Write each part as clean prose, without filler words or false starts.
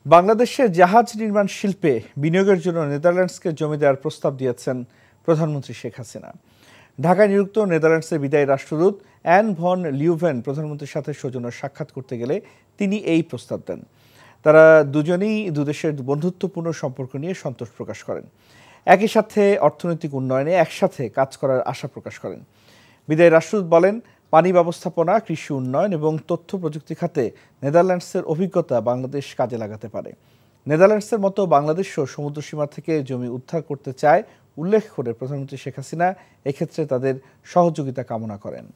বাংলাদেশের জাহাজ নির্মাণ শিল্পে বিনিয়োগের জন্য নেদারল্যান্ডসকে জমি দেওয়ার প্রস্তাব দিয়েছেন প্রধানমন্ত্রী শেখ হাসিনা। ঢাকায় নিযুক্ত নেদারল্যান্ডসের বিদায়ী রাষ্ট্রদূত অ্যান ভন লিউভেন প্রধানমন্ত্রীর সাথে সৌজন্য সাক্ষাৎ করতে গেলে তিনি এই প্রস্তাব দেন। তারা দুজনেই দুদেশের বন্ধুত্বপূর্ণ সম্পর্ক নিয়ে সন্তোষ প্রকাশ করেন। একই সাথে অর্থনৈতিক উন্নয়নে একসাথে কাজ করার আশা প্রকাশ করেন। বিদায়ী রাষ্ট্রদূত বলেন, পানি ব্যবস্থাপনা, কৃষি উন্নয়ন এবং তথ্য প্রযুক্তি খাতে নেদারল্যান্ডসের অভিজ্ঞতা বাংলাদেশ কাজে লাগাতে পারে। নেদারল্যান্ডসের মতো বাংলাদেশও সমুদ্রসীমা থেকে জমি উদ্ধার করতে চায় উল্লেখ করে প্রধানমন্ত্রী শেখ হাসিনা এক্ষেত্রে তাদের সহযোগিতা কামনা করেন।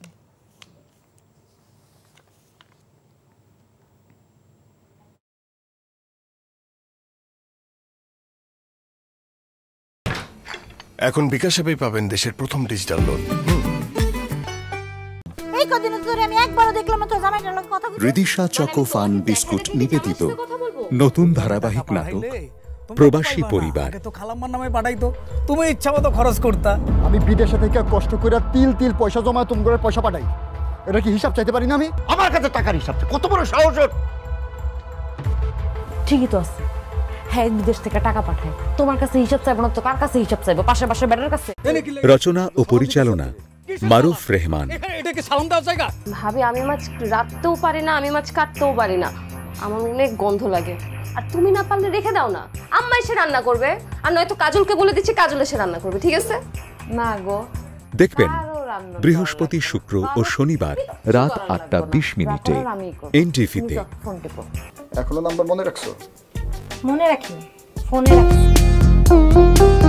এখন বিকাশ অ্যাপেই পাবেন দেশের প্রথম digital loan. Ridisha choco fun biscuit নিবেদিত নতুন ধারাবাহিক নাটক প্রবাসী পরিবার। খালাম্মার নামে পাঠাইতো, তুমি ইচ্ছা মতো খরচ করতা। আমি বিদেশে থেকে কষ্ট করে তিল পয়সা জমা তোমার পয়সা পাঠাই, এটা কি হিসাব চাইতে পারি না? আমি আমার কাছে টাকার হিসাব, কত বড় সাহস! ঠিকই তো আছে, হ্যাঁ বিদেশ থেকে টাকা পাঠায়, তোমার কাছে হিসাব চাইবো না তো কার কাছে হিসাব চাইবো? পাশে বেটার কাছে। রচনা ও পরিচালনা মারুফ রেহমান। ভাবি, আমি মাছ রাখতেও পারি না, আমি মাছ কাটতেও পারি না, আমার অনেক গন্ধ লাগে। আর তুমি না পারলে রেখে দাও না, আম্মা এসে রান্না করবে, আর নয়তো কাজলকে বলে দিচ্ছি কাজল এসে রান্না করবে, ঠিক আছে? না গো, দেখবেন বৃহস্পতি, শুক্র ও শনিবার রাত ৮টা ২০ এনটিভিতে। এখনো নাম্বার মনে রাখছো? মনে রাখি, ফোনে রাখি।